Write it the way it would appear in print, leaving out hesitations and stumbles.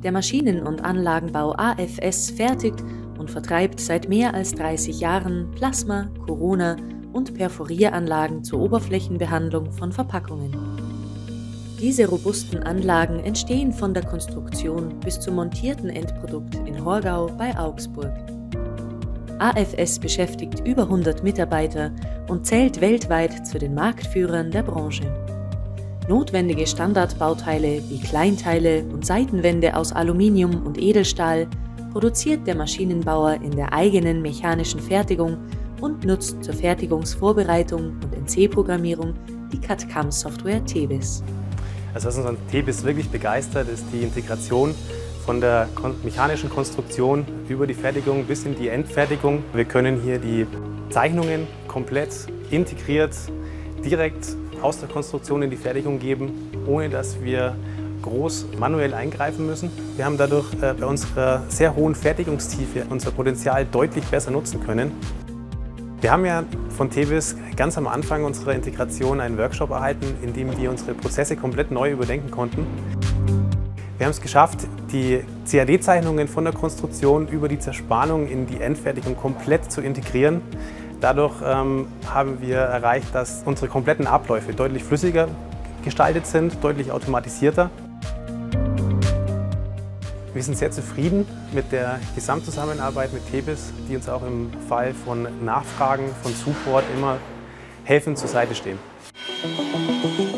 Der Maschinen- und Anlagenbau AFS fertigt und vertreibt seit mehr als 30 Jahren Plasma-, Corona- und Perforieranlagen zur Oberflächenbehandlung von Verpackungen. Diese robusten Anlagen entstehen von der Konstruktion bis zum montierten Endprodukt in Horgau bei Augsburg. AFS beschäftigt über 100 Mitarbeiter und zählt weltweit zu den Marktführern der Branche. Notwendige Standardbauteile wie Kleinteile und Seitenwände aus Aluminium und Edelstahl produziert der Maschinenbauer in der eigenen mechanischen Fertigung und nutzt zur Fertigungsvorbereitung und NC-Programmierung die CAD/CAM-Software TEBIS. Also was uns an TEBIS wirklich begeistert, ist die Integration von der mechanischen Konstruktion über die Fertigung bis in die Endfertigung. Wir können hier die Zeichnungen komplett integriert direkt aus der Konstruktion in die Fertigung geben, ohne dass wir groß manuell eingreifen müssen. Wir haben dadurch bei unserer sehr hohen Fertigungstiefe unser Potenzial deutlich besser nutzen können. Wir haben ja von TEBIS ganz am Anfang unserer Integration einen Workshop erhalten, in dem wir unsere Prozesse komplett neu überdenken konnten. Wir haben es geschafft, die CAD-Zeichnungen von der Konstruktion über die Zerspannung in die Endfertigung komplett zu integrieren. Dadurch haben wir erreicht, dass unsere kompletten Abläufe deutlich flüssiger gestaltet sind, deutlich automatisierter. Wir sind sehr zufrieden mit der Gesamtzusammenarbeit mit TEBIS, die uns auch im Fall von Nachfragen, von Support immer helfend zur Seite stehen.